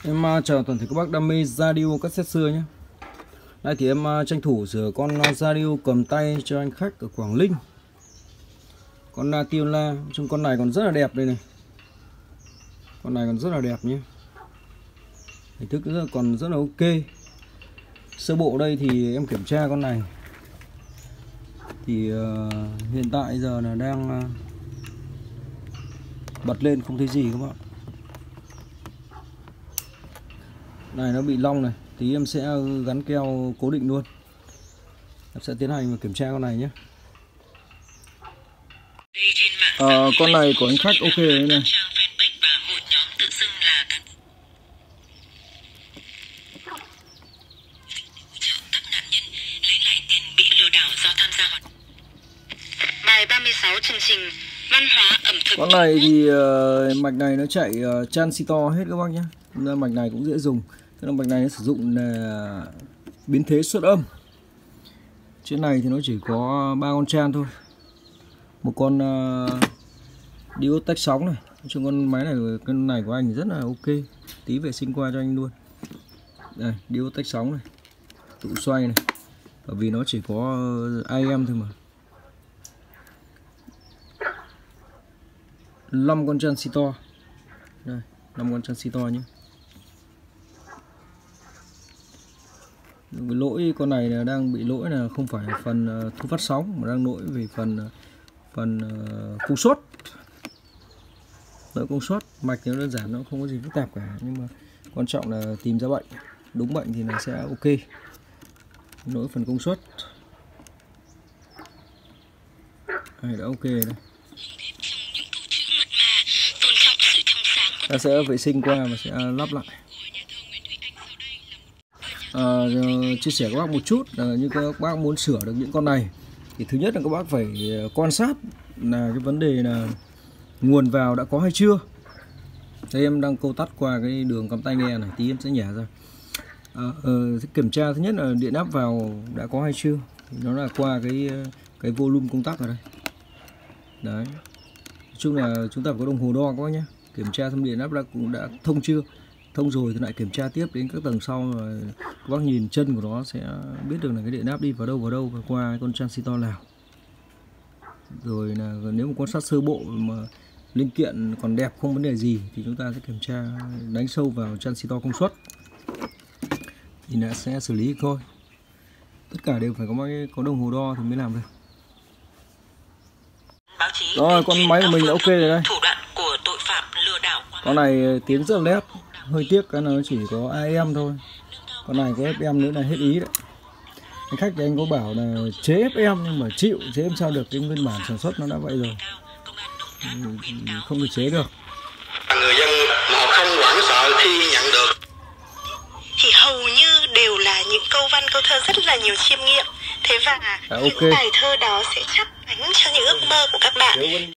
Em chào toàn thể các bác đam mê radio cassette xưa nhé. Đây thì em tranh thủ sửa con radio cầm tay cho anh khách ở Quảng Ninh. Con Natiola, trong con này còn rất là đẹp đây này. Con này còn rất là đẹp nhé. Hình thức còn rất là ok. Sơ bộ đây thì em kiểm tra con này thì hiện tại giờ là đang bật lên không thấy gì các bạn. Này nó bị long này, tí em sẽ gắn keo cố định luôn. Em sẽ tiến hành và kiểm tra con này nhé. Con này của anh khách ok đấy này. Bài 36 chương trình văn hóa ẩm thực. Con này thì mạch này nó chạy transistor hết các bác nhé. Mạch này cũng dễ dùng. Tức là mạch này nó sử dụng là biến thế xuất âm. Trên này thì nó chỉ có 3 con chan thôi. Một con diode tách sóng này. Trong con này của anh rất là ok. Tí vệ sinh qua cho anh luôn. Đây, diode tách sóng này, tụ xoay này. Bởi vì nó chỉ có AM thôi mà. 5 con transistor. Đây, 5 con transistor nhé. Cái lỗi con này là đang bị lỗi là không phải phần thu phát sóng mà đang lỗi về phần công suất. Lỗi công suất, mạch nó đơn giản, nó không có gì phức tạp cả, nhưng mà quan trọng là tìm ra bệnh. Đúng bệnh thì nó sẽ ok. Lỗi phần công suất. Đây đã ok đây. Ta sẽ vệ sinh qua và sẽ lắp lại. Chia sẻ các bác một chút là như các bác muốn sửa được những con này thì thứ nhất là các bác phải quan sát là cái vấn đề là nguồn vào đã có hay chưa. Đây em đang câu tắt qua cái đường cắm tai nghe này, tí em sẽ nhả ra. Kiểm tra thứ nhất là điện áp vào đã có hay chưa, thì nó là qua cái volume công tắc ở đây. Đấy, nói chung là chúng ta phải có đồng hồ đo các bác nhé. Kiểm tra xem điện áp cũng đã thông chưa. Thông rồi thì lại kiểm tra tiếp đến các tầng sau, rồi các bác nhìn chân của nó sẽ biết được là cái điện áp đi vào đâu và qua con transistor nào. Rồi là nếu mà quan sát sơ bộ mà linh kiện còn đẹp không vấn đề gì thì chúng ta sẽ kiểm tra đánh sâu vào transistor công suất thì nó sẽ xử lý thôi. Tất cả đều phải có đồng hồ đo thì mới làm được. Rồi, con máy của mình đã ok rồi đây. Con này tiếng rất là nét. Hơi tiếc cái nó chỉ có AM thôi. Con này có FM nữa là hết ý đấy. Anh khách thì anh có bảo là chế FM nhưng mà chịu, chế làm sao được, cái nguyên bản sản xuất nó đã vậy rồi, không được chế được. Người dân một không hoảng sợ khi nhận được thì hầu như đều là những câu văn câu thơ rất là nhiều chiêm nghiệm. Thế và những bài thơ đó sẽ chắp cánh cho những ước mơ của các bạn.